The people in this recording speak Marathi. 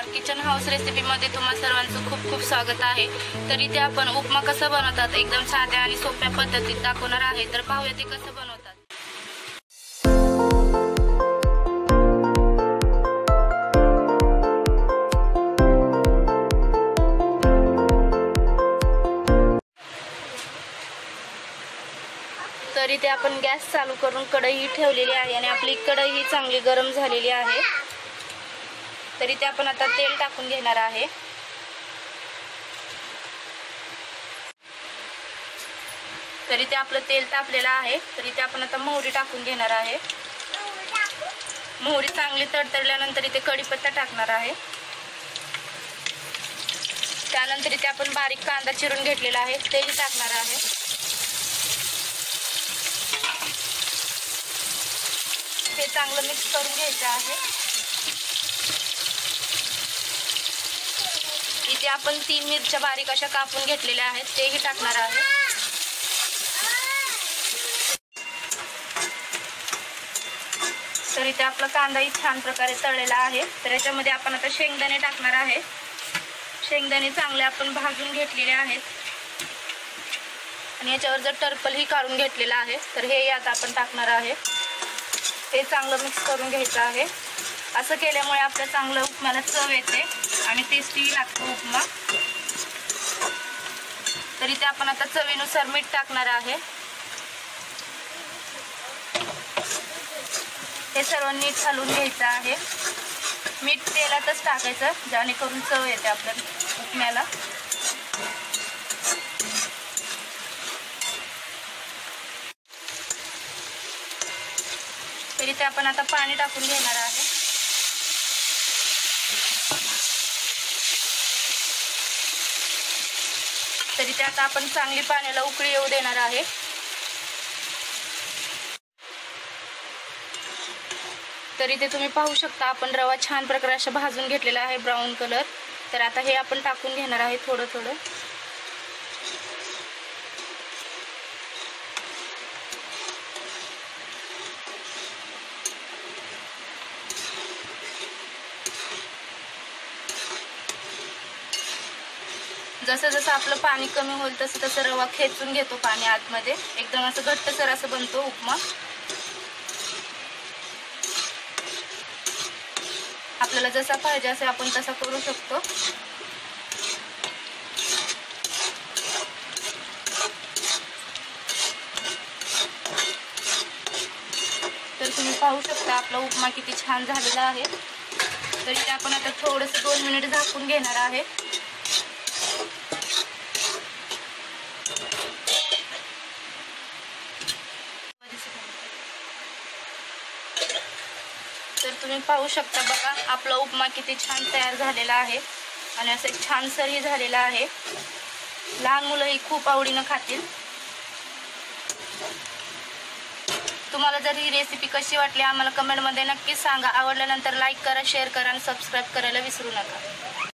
नमस्कार, किचन हाऊस रेसिपीमध्ये तुम्हा सर्वांचं खूप खूप स्वागत आहे। तर इथे आपण उपमा कसा बनवतात एकदम साध्या आणि सोप्या पद्धतीत दाखवणार आहे। तर पाहूया ते कसं बनवतात। तर इथे आपण गॅस चालू करून कढई ठेवलेली आहे आणि आपली कढई चांगली गरम झालेली आहे। तर इथे आपण आता तेल टाकून घेणार आहे। तर इथे आपलं तेल तापलेलं आहे। तर इथे आपण आता मोहरी टाकून घेणार आहे। मोहरी चांगली तडतडल्यानंतर इथे कढीपत्ता टाकणार आहे। त्यानंतर इथे आपण बारीक कांदा चिरून घेतलेला आहे तेही टाकणार आहे। हे चांगलं मिक्स करून घ्यायचं आहे। इथे आपण 3 मिरच्या बारीक अशा कापून घेतलेल्या आहेत तेही टाकणार आहे। तर इथे आपला कांदाही छान प्रकारे तळलेला आहे। तर याच्यामध्ये आपण आता शेंगदाणे टाकणार आहे। शेंगदाणे चांगले आपण भाजून घेतलेले आहेत आणि याच्यावर जर टर्पलही काढून घेतलेला आहे। तर हे आता आपण टाकणार आहे। हे चांगलं मिक्स करून घ्यायचं आहे। असं केल्यामुळे आपल्या चांगलं उपमाला चव येते आणि टेस्टी लागतो उपमा। तर इथे आपण आता चवीनुसार मीठ टाकणार आहे। हे सर्व नीट घालून घ्यायचं आहे। मीठ तेलातच टाकायचं जेणेकरून चव येते आपल्या उपम्याला। तर इथे आपण आता पाणी टाकून घेणार आहे। तर इथे आता आपण चांगली पाण्याला उकळी येऊ देणार आहे। तर इथे तुम्ही पाहू शकता आपण रवा छान प्रकारे असा भाजून घेतलेला आहे ब्राऊन कलर। तर आता हे आपण टाकून घेणार आहे थोडं थोडं। जसं जसं आपलं पाणी कमी होईल तसं तसं रवा खेचून घेतो पाणी आतमध्ये, एकदम असं घट्टसर असं बनतो उपमा। आपल्याला जसा पाहिजे असे आपण तसा करू शकतो। तर तुम्ही पाहू शकता आपला उपमा किती छान झालेला आहे। तर इथे आपण आता थोडंसं 2 मिनिट झाकून घेणार आहे। तर तुम्ही पाहू शकता बघा आपला उपमा किती छान तयार झालेला आहे आणि असं एक छानसरही झालेला आहे। लहान मुलंही खूप आवडीनं खातील। तुम्हाला जर ही रेसिपी कशी वाटली आम्हाला कमेंटमध्ये नक्की सांगा। आवडल्यानंतर लाईक करा, शेअर करा आणि सबस्क्राईब करायला विसरू नका।